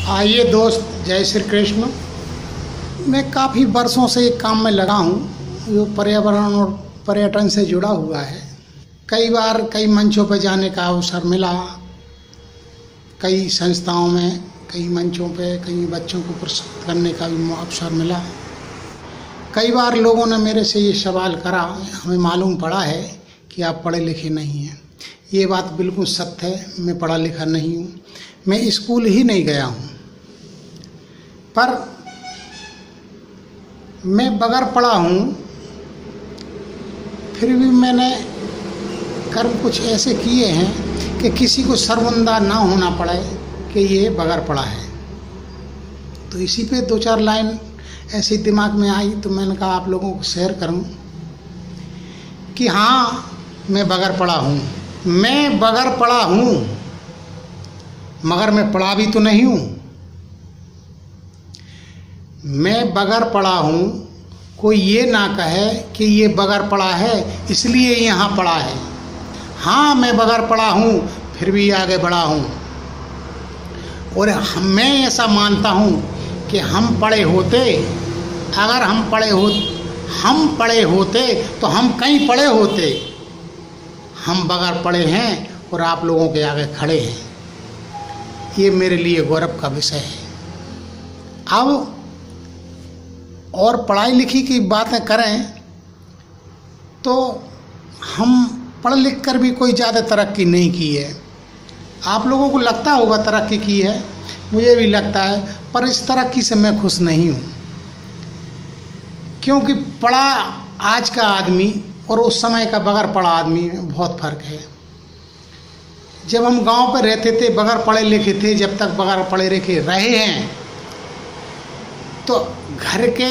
आइए दोस्त, जय श्री कृष्ण। मैं काफ़ी वर्षों से एक काम में लगा हूँ जो पर्यावरण और पर्यटन से जुड़ा हुआ है। कई बार कई मंचों पर जाने का अवसर मिला, कई संस्थाओं में, कई मंचों पे कई बच्चों को पुरस्कृत करने का भी अवसर मिला। कई बार लोगों ने मेरे से ये सवाल करा, हमें मालूम पड़ा है कि आप पढ़े लिखे नहीं हैं। ये बात बिल्कुल सत्य है, मैं पढ़ा लिखा नहीं हूँ, मैं स्कूल ही नहीं गया हूँ। पर मैं बगैर पढ़ा हूँ, फिर भी मैंने कर्म कुछ ऐसे किए हैं कि किसी को शर्मिंदा ना होना पड़े कि ये बगैर पढ़ा है। तो इसी पे दो चार लाइन ऐसे दिमाग में आई तो मैंने कहा आप लोगों को शेयर करूं कि हाँ, मैं बगैर पढ़ा हूँ। मैं बगैर पढ़ा हूँ मगर मैं पढ़ा भी तो नहीं हूँ। मैं बगैर पढ़ा हूँ, कोई ये ना कहे कि ये बगैर पढ़ा है इसलिए यहाँ पढ़ा है। हाँ, मैं बगैर पढ़ा हूँ फिर भी आगे बढ़ा हूँ। और मैं ऐसा मानता हूँ कि हम पढ़े होते, अगर हम पढ़े होते तो हम कहीं पढ़े होते। हम बगैर पढ़े हैं और आप लोगों के आगे खड़े हैं, ये मेरे लिए गौरव का विषय है। अब और पढ़ाई लिखी की बातें करें तो हम पढ़ लिख कर भी कोई ज़्यादा तरक्की नहीं की है। आप लोगों को लगता होगा तरक्की की है, मुझे भी लगता है, पर इस तरक्की से मैं खुश नहीं हूँ। क्योंकि पढ़ा आज का आदमी और उस समय का बगैर पढ़ा आदमी में बहुत फर्क है। जब हम गांव पर रहते थे, बगैर पढ़े लिखे थे, जब तक बगैर पढ़े लिखे रहे हैं तो घर के,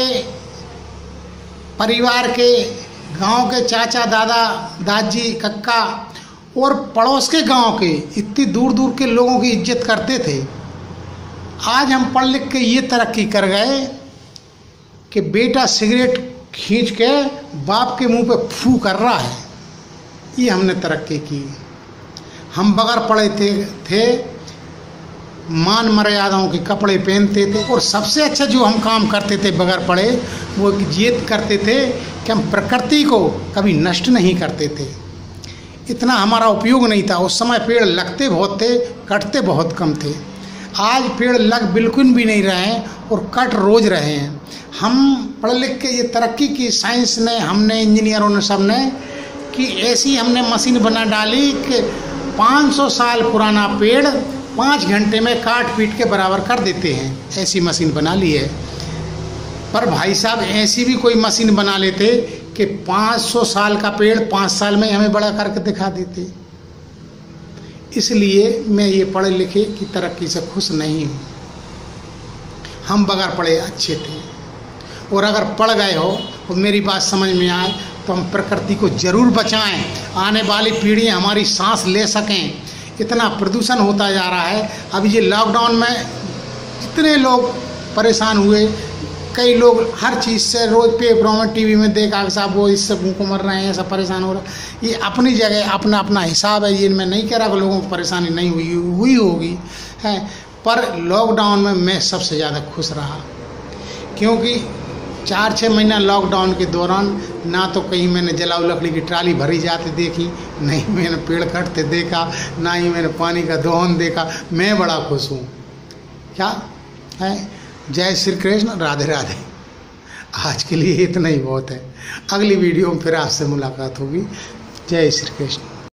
परिवार के, गांव के चाचा दादा दादी कक्का और पड़ोस के गांव के, इतनी दूर दूर के लोगों की इज्जत करते थे। आज हम पढ़ लिख के ये तरक्की कर गए कि बेटा सिगरेट खींच के बाप के मुंह पे फू कर रहा है, ये हमने तरक्की की। हम बगैर पढ़े थे मान मर्यादाओं के कपड़े पहनते थे, और सबसे अच्छा जो हम काम करते थे बगैर पढ़े वो ये करते थे कि हम प्रकृति को कभी नष्ट नहीं करते थे। इतना हमारा उपयोग नहीं था। उस समय पेड़ लगते बहुत थे, कटते बहुत कम थे। आज पेड़ लग बिल्कुल भी नहीं रहे हैं और कट रोज रहे हैं। हम पढ़ लिख के ये तरक्की की, साइंस ने, हमने, इंजीनियरों ने, सब ने, कि ऐसी हमने मशीन बना डाली कि 500 साल पुराना पेड़ 5 घंटे में काट पीट के बराबर कर देते हैं। ऐसी मशीन बना ली है। पर भाई साहब, ऐसी भी कोई मशीन बना लेते कि 500 साल का पेड़ 5 साल में हमें बड़ा करके दिखा देते। इसलिए मैं ये पढ़े लिखे की तरक्की से खुश नहीं हूँ। हम बगैर पढ़े अच्छे थे, और अगर पढ़ गए हो और मेरी बात समझ में आए तो हम प्रकृति को जरूर बचाएं, आने वाली पीढ़ी हमारी सांस ले सकें। इतना प्रदूषण होता जा रहा है। अभी ये लॉकडाउन में जितने लोग परेशान हुए, कई लोग हर चीज़ से रोज़ पेपरों में, टीवी में देखा कि साहब वो इससे भूखों मर रहे हैं, ऐसा परेशान हो रहा है। ये अपनी जगह अपना अपना हिसाब है, ये मैं नहीं कह रहा कि लोगों को परेशानी नहीं हुई होगी है। पर लॉकडाउन में मैं सबसे ज़्यादा खुश रहा, क्योंकि 4-6 महीना लॉकडाउन के दौरान ना तो कहीं मैंने जलाऊ लकड़ी की ट्राली भरी जाती देखी, नहीं मैंने पेड़ कटते देखा, ना ही मैंने पानी का दोहन देखा। मैं बड़ा खुश हूँ। क्या है? जय श्री कृष्ण, राधे राधे। आज के लिए इतना ही बहुत है। अगली वीडियो में फिर आपसे मुलाकात होगी। जय श्री कृष्ण।